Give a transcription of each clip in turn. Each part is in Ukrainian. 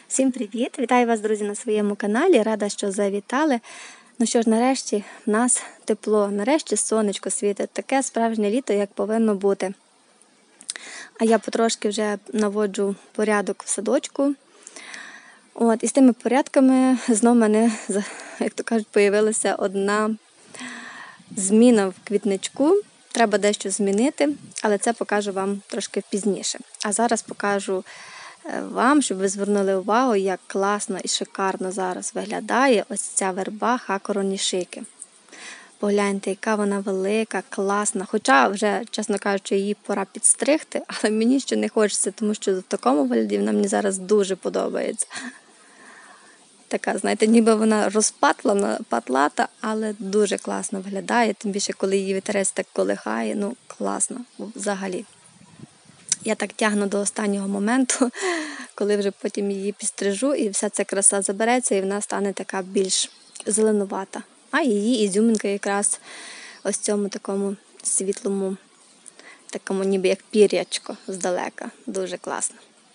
Всім привіт! Вітаю вас, друзі, на своєму каналі. Рада, що завітали. Ну що ж, нарешті в нас тепло, нарешті сонечко світить. Таке справжнє літо, як повинно бути. А я потрошки вже наводжу порядок в садочку. І з тими порядками знову в мене, як то кажуть, появилася одна зміна в квітничку. Треба дещо змінити, але це покажу вам трошки пізніше. А зараз покажу вам, щоб ви звернули увагу, як класно і шикарно зараз виглядає ось ця верба Хакоронішики. Погляньте, яка вона велика, класна. Хоча вже, чесно кажучи, її пора підстригти, але мені ще не хочеться, тому що в такому вигляді вона мені зараз дуже подобається. Така, знаєте, ніби вона розпатлана, патлата, але дуже класно виглядає. Тим більше, коли її вітерець так колихає, ну класно взагалі. Я так тягну до останнього моменту, коли вже потім її підстрижу, і вся ця краса забереться, і вона стане така більш зеленувата. А її ізюминка якраз ось цьому такому світлому, такому ніби як пір'ячко здалека. Дуже класно.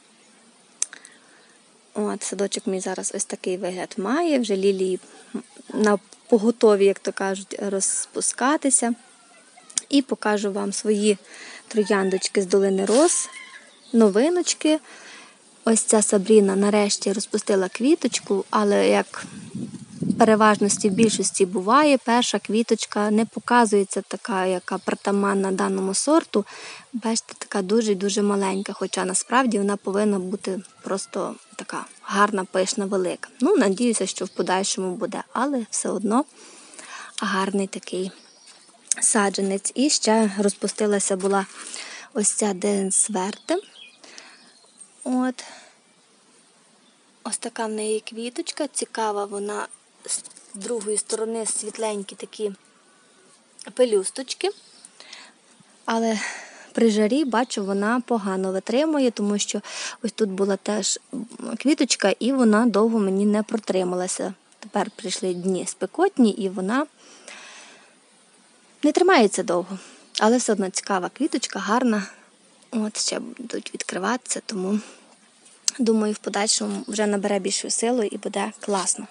Садочок мій зараз ось такий вигляд має. Вже лілії на поготові, як то кажуть, розпускатися. І покажу вам свої трояндочки з долини роз, новиночки. Ось ця Сабріна нарешті розпустила квіточку, але як переважності в більшості буває, перша квіточка не показується така, яка притаманна даному сорту. Бачите, така дуже-дуже маленька, хоча насправді вона повинна бути просто така гарна, пишна, велика. Надіюся, що в подальшому буде, але все одно гарний такий саджанець. І ще розпустилася була ось ця Денсверте. Ось така в неї квіточка, цікава вона, з другої сторони світленькі такі пелюсточки. Але при жарі, бачу, вона погано витримує, тому що ось тут була теж квіточка, і вона довго мені не протрималася. Тепер прийшли дні спекотні, і вона не тримається довго. Але все одно цікава квіточка, гарна. Ще будуть відкриватися, тому думаю, в подальшому вже набере більшу силу і буде класно.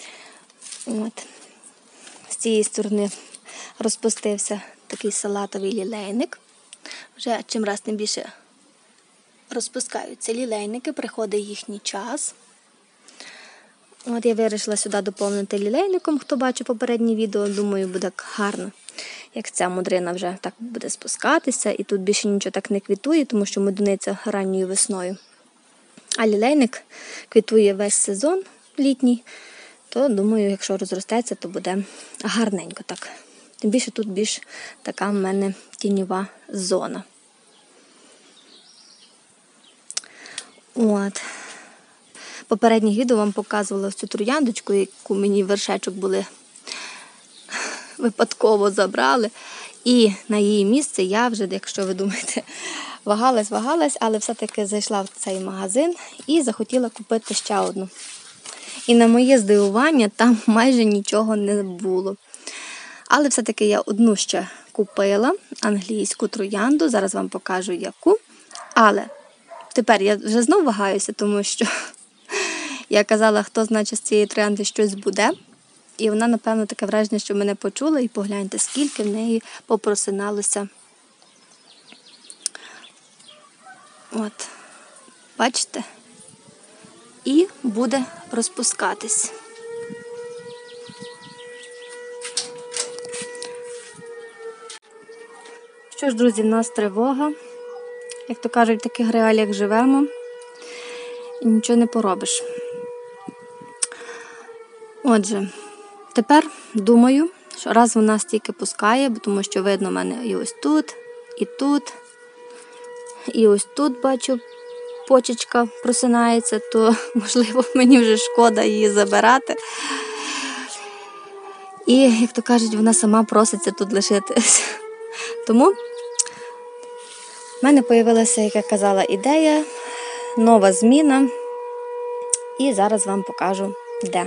З цієї сторони розпустився такий салатовий лілейник. Вже чим раз тим більше розпускаються лілейники, приходить їхній час. Я вирішила сюди доповнити лілейником, хто бачив попереднє відео, думаю, буде гарно. Як ця мудрина вже так буде спускатися, і тут більше нічого так не квітує, тому що медуниця ранньою весною. А лілейник квітує весь сезон літній, то, думаю, якщо розростеться, то буде гарненько так. Тим більше тут більш така в мене тіньова зона. Попередніх відео вам показувала цю трояндочку, яку мені вершечок були випадково забрали. І на її місце я вже, якщо ви думаєте, вагалась, але все-таки зайшла в цей магазин і захотіла купити ще одну. І на моє здивування там майже нічого не було. Але все-таки я одну ще купила, англійську троянду, зараз вам покажу яку. Але тепер я вже знову вагаюся, тому що я казала, хто значить з цієї троянди щось буде. І вона, напевно, таке враження, що мене почула, і погляньте, скільки в неї попросиналося. Бачите? І буде розпускатись. Що ж, друзі, в нас тривога. Як то кажуть, в таких реаліях живемо. І нічого не поробиш. Отже, тепер думаю, що раз вона стільки пускає, тому що видно в мене і ось тут, і ось тут, бачу, почечка просинається, то, можливо, мені вже шкода її забирати. І, як то кажуть, вона сама проситься тут лишитись. Тому в мене з'явилася, як я казала, ідея, нова зміна. І зараз вам покажу, де.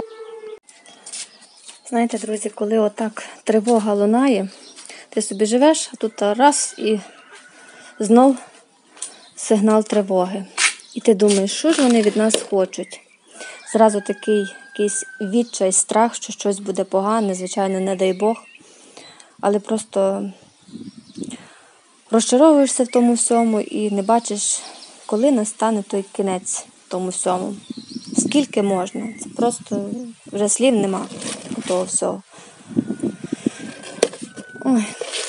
Знаєте, друзі, коли отак тривога лунає, ти собі живеш, а тут раз і знов сигнал тривоги. І ти думаєш, що ж вони від нас хочуть? Зразу такий якийсь відчай, страх, що щось буде погане, звичайно, не дай Бог. Але просто розчаровуєшся в тому всьому і не бачиш, коли настане той кінець тому всьому. Скільки можна? Це просто вже слів нема у того всього. Ой.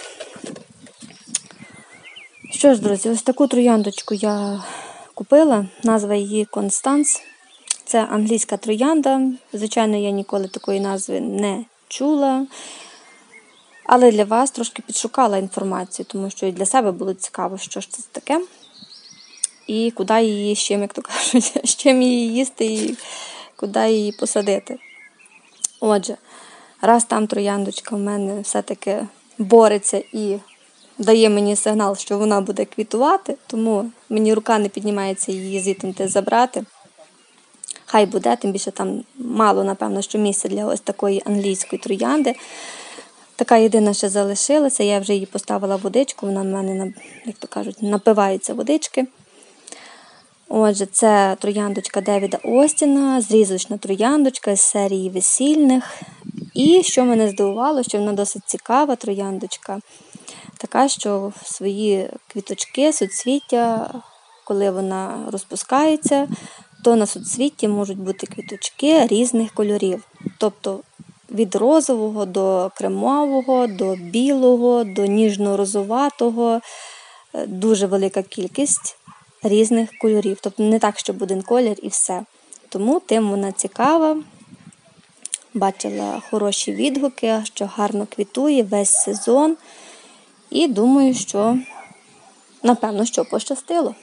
Що ж, друзі, ось таку трояндочку я купила. Назва її Констанс. Це англійська троянда. Звичайно, я ніколи такої назви не чула. Але для вас трошки підшукала інформацію, тому що і для себе було цікаво, що ж це таке. І куди її, з чим, як то кажуть, з чим її їсти і куди її посадити. Отже, раз там трояндочка в мене все-таки бореться і дає мені сигнал, що вона буде квітувати, тому мені рука не піднімається її звідти забрати. Хай буде, тим більше там мало, напевно, що місця для ось такої англійської троянди. Така єдина ще залишилася, я вже її поставила в водичку, вона в мене, як то кажуть, напивається водички. Отже, це трояндочка Девіда Остіна, зрізочна трояндочка з серії весільних. І що мене здивувало, що вона досить цікава трояндочка. Така, що свої квіточки, суцвіття, коли вона розпускається, то на суцвітті можуть бути квіточки різних кольорів. Тобто від розового до кремового, до білого, до ніжно-розоватого. Дуже велика кількість різних кольорів. Тобто не так, щоб один колір і все. Тому тим вона цікава. Бачила хороші відгуки, що гарно квітує весь сезон. І думаю, що, напевно, що пощастило.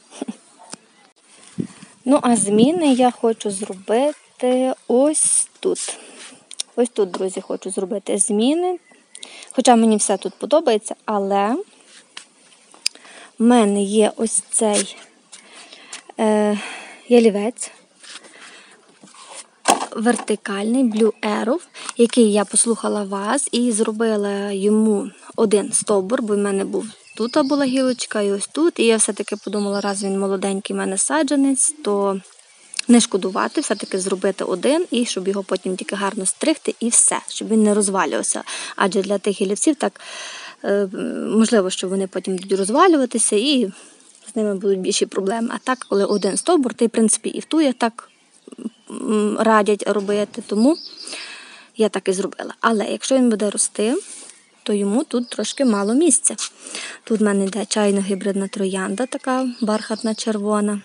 Ну, а зміни я хочу зробити ось тут. Ось тут, друзі, хочу зробити зміни. Хоча мені все тут подобається, але в мене є ось цей ялівець вертикальний Blue Arrow, який я послухала вас і зробила йому один стовбур, бо в мене тут була гілочка і ось тут. І я все-таки подумала, раз він молоденький в мене саджанець, то не шкодувати, все-таки зробити один, і щоб його потім тільки гарно стригти і все, щоб він не розвалювався. Адже для тих гілівців так можливо, що вони потім будуть розвалюватися і з ними будуть більші проблеми. А так, коли один стовбур, то в принципі і втує так радять робити, тому я так і зробила. Але якщо він буде рости, то йому тут трошки мало місця. Тут в мене йде чайно-гібридна троянда, така бархатна червона.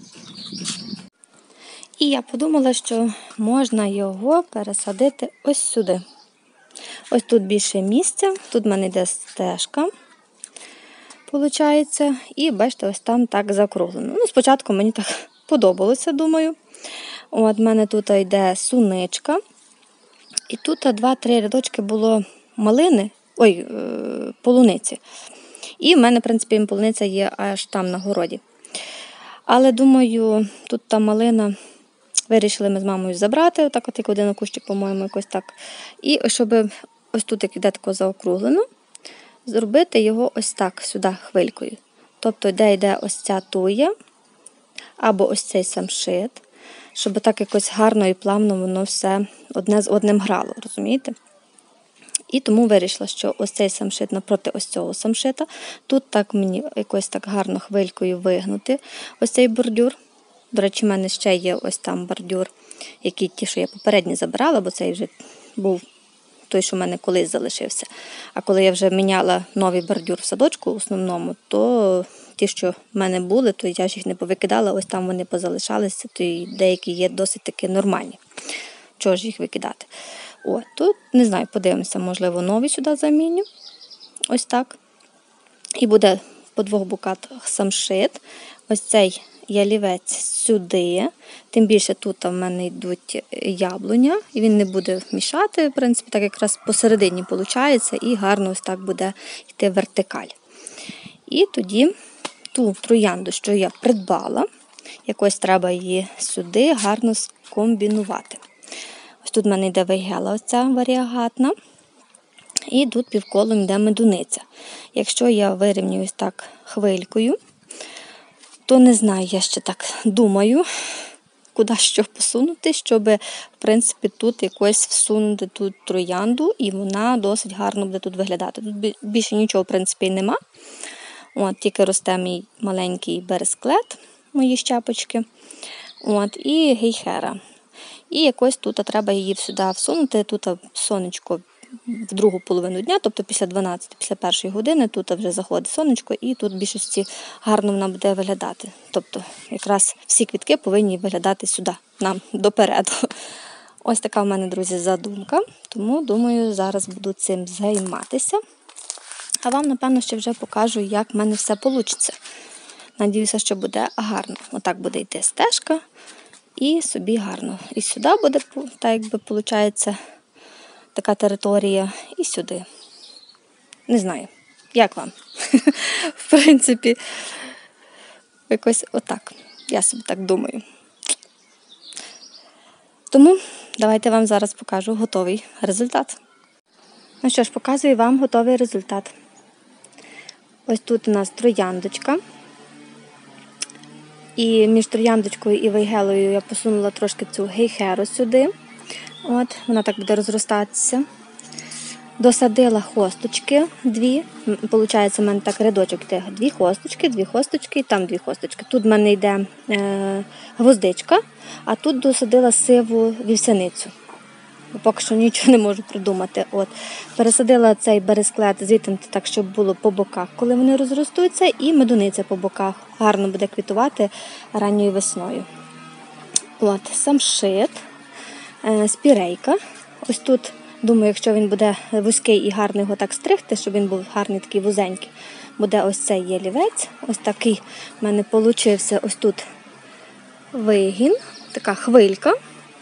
І я подумала, що можна його пересадити ось сюди. Ось тут більше місця, тут в мене йде стежка, виходить, і бачите, ось там так закруглено. Ну, спочатку мені так подобалося, думаю. От в мене тут йде суничка, і тут 2-3 рядочки було малини, полуниці. І в мене, в принципі, полуниця є аж там на городі. Але, думаю, тут та малина вирішили ми з мамою забрати, отак от як один кущик, по-моєму, якось так. І щоб ось тут, як іде тако заокруглено, зробити його ось так, сюди, хвилькою. Тобто, де йде ось ця туя, або ось цей самшит, щоб так якось гарно і плавно воно все одне з одним грало, розумієте? І тому вирішила, що ось цей самшит напроти ось цього самшита, тут так мені якось так гарно хвилькою вигнути ось цей бордюр. До речі, в мене ще є ось там бордюр, який ті, що я попередні забирала, бо цей вже був той, що в мене колись залишився. А коли я вже міняла новий бордюр в садочку основному, то ті, що в мене були, то я ж їх не повикидала, ось там вони позалишалися, то й деякі є досить таки нормальні. Чого ж їх викидати? О, тут, не знаю, подивимося, можливо, новий сюди заміню. Ось так. І буде по 2 букатах самшит. Ось цей ялівець сюди. Тим більше тут в мене йдуть яблуня. І він не буде мішати, в принципі, так якраз посередині виходить. І гарно ось так буде йти вертикаль. І тоді ту троянду, що я придбала, якось треба її сюди гарно скомбінувати. Ось тут в мене йде вейгела, оця варіагатна. І тут півколом йде медуниця. Якщо я вирівнюю ось так хвилькою, То не знаю, я ще так думаю, куди що посунути, щоб, в принципі, тут якось всунути тут троянду, і вона досить гарно буде тут виглядати. Тут більше нічого, в принципі, нема. От, тільки росте мій маленький бересклет, мої щепочки. От, і гейхера. І якось тут треба її сюди всунути. Тут сонечко в другу половину дня, тобто після 12, після першої години, тут вже заходить сонечко, і тут в більшості гарно вона буде виглядати. Тобто якраз всі квітки повинні виглядати сюди, нам допереду. Ось така в мене, друзі, задумка, тому, думаю, зараз буду цим займатися. А вам, напевно, ще вже покажу, як в мене все вийде. Надіюся, що буде гарно. Отак буде йти стежка, і собі гарно. І сюди буде, так якби, виходить, така територія, і сюди. Не знаю, як вам? В принципі, якось отак. Я собі так думаю. Тому давайте вам зараз покажу готовий результат. Ну що ж, показую вам готовий результат. Ось тут у нас трояндочка. І між трояндочкою і вейгелою я посунула трошки цю гейхеру сюди. От, вона так буде розростатися. Досадила хосточки дві. Получається, у мене так рядочок йде. Дві хосточки і там дві хосточки. Тут в мене йде гвоздичка, а тут досадила сиву вівсяницю. Поки що нічого не можу придумати. От. Пересадила цей бересклет звідти так, щоб було по боках, коли вони розростуться, і медуниця по боках. Гарно буде квітувати ранньою весною. От, самшит, спірейка. Ось тут, думаю, якщо він буде вузький і гарний його так стригти, щоб він був гарний такий вузенький, буде ось цей ялівець. Ось такий в мене получився ось тут вигін, така хвилька.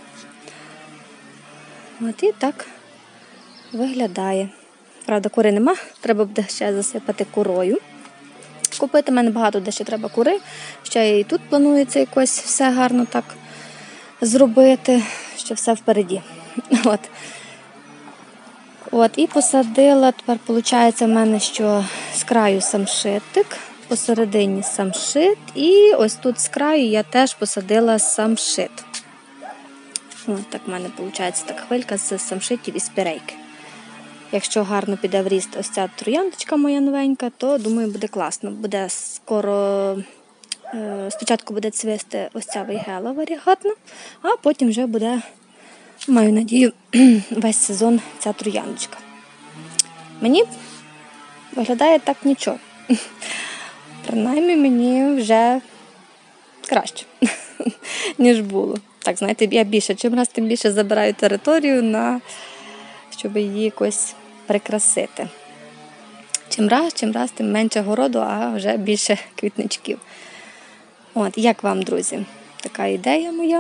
От і так виглядає. Правда, кури нема, треба буде ще засипати курою. Купити в мене багато де ще треба кури. Ще і тут планується якось все гарно так зробити, що все впереді. От, і посадила, тепер виходить в мене, що з краю самшитик, посередині самшит, і ось тут з краю я теж посадила самшит. Ось так в мене виходить так хвилька з самшитів і спірейки. Якщо гарно піде в ріст ось ця трояндочка моя новенька, то, думаю, буде класно. Буде скоро, спочатку буде цвісти ось ця вейгела варігатна, а потім вже буде, маю надію, весь сезон ця трояндочка. Мені виглядає так нічого. Принаймні мені вже краще, ніж було. Так, знаєте, я більше, чим раз, тим більше забираю територію, щоб її якось прикрасити. Чим раз, тим менше городу, а вже більше квітничків. От, як вам, друзі, така ідея моя?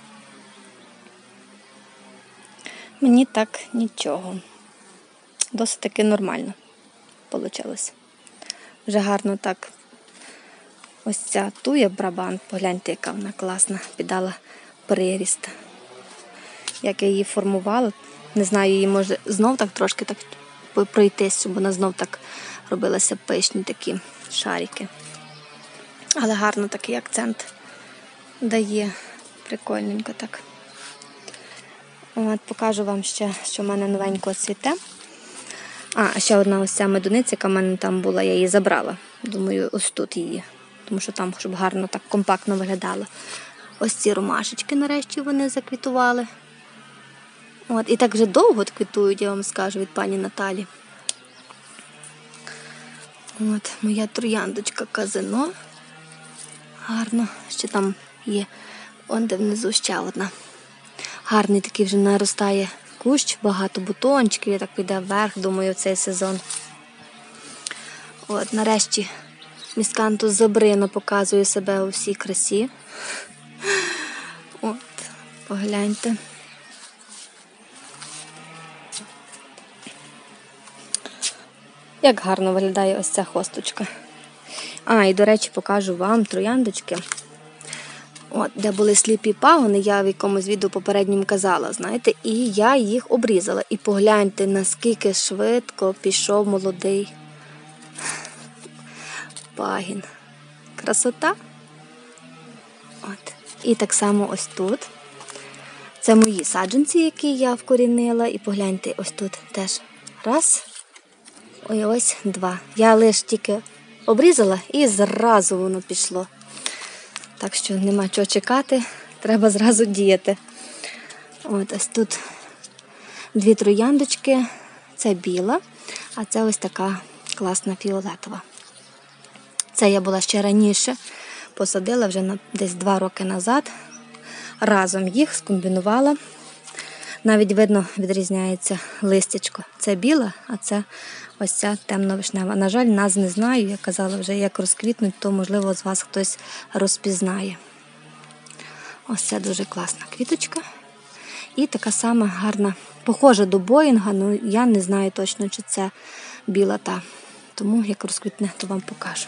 Мені так нічого. Досить таки нормально вийшло. Вже гарно так. Ось ця туя брабант, погляньте, яка вона класна, піддала приріст. Як я її формувала, не знаю, її може знов так трошки так пройтись, щоб вона знов так робилася пишні такі шарики. Але гарно такий акцент дає, прикольненько так. От, покажу вам ще, що в мене новенько цвіте. А ще одна ось ця медуниця, яка в мене там була, я її забрала. Думаю, ось тут її. Тому що там, щоб гарно так компактно виглядало. Ось ці ромашечки нарешті вони заквітували. От, і так вже довго квітують, я вам скажу, від пані Наталі. От, моя трояндочка казино. Гарно. Ще там є, он де внизу ще одна. Гарний такий вже наростає кущ, багато бутончиків, я так піде вверх, думаю, в цей сезон. От, нарешті міскантус забрино показує себе у всій красі. От, погляньте. Як гарно виглядає ось ця хосточка. А, і, до речі, покажу вам трояндочки. От, де були сліпі пагони, я в якомусь відео попередньому казала, знаєте, і я їх обрізала. І погляньте, наскільки швидко пішов молодий пагін. Красота? І так само ось тут. Це мої саджанці, які я вкорінила. І погляньте, ось тут теж раз. І ось два. Я лише тільки обрізала і зразу воно пішло. Так що нема чого чекати, треба зразу діяти. От ось тут дві трояндочки. Це біла, а це ось така класна фіолетова. Це я була ще раніше, посадила вже десь 2 роки назад. Разом їх скомбінувала. Навіть видно, відрізняється листячко. Це біла, а це ось ця темно-вишнева. На жаль, назв не знаю, я казала вже, як розквітнуть, то, можливо, з вас хтось розпізнає. Ось це дуже класна квіточка. І така сама гарна, похожа до Боїнга, але я не знаю точно, чи це біла та. Тому, як розквітне, то вам покажу.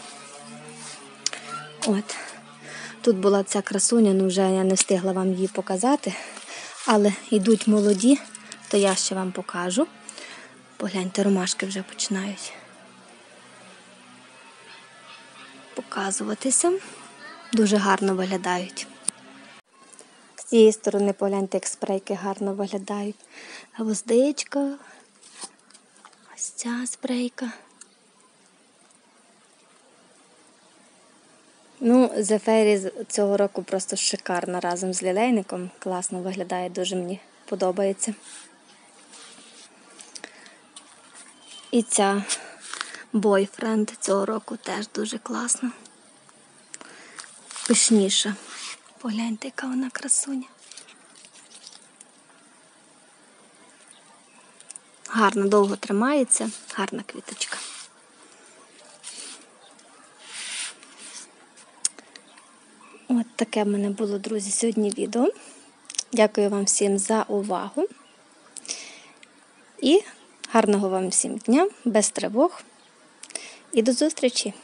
От. Тут була ця красуня, ну вже я не встигла вам її показати. Але йдуть молоді, то я ще вам покажу. Погляньте, ромашки вже починають показуватися. Дуже гарно виглядають. З цієї сторони, погляньте, як спрейки гарно виглядають. Гвоздичка, ось ця спрейка. Ну, Зефері цього року просто шикарна разом з лілейником. Класно виглядає, дуже мені подобається. І ця бойфренд цього року теж дуже класна. Пишніша. Погляньте, яка вона красуня. Гарно, довго тримається, гарна квіточка. От таке в мене було, друзі, сьогодні відео. Дякую вам всім за увагу. І гарного вам всім дня, без тривог. І до зустрічі!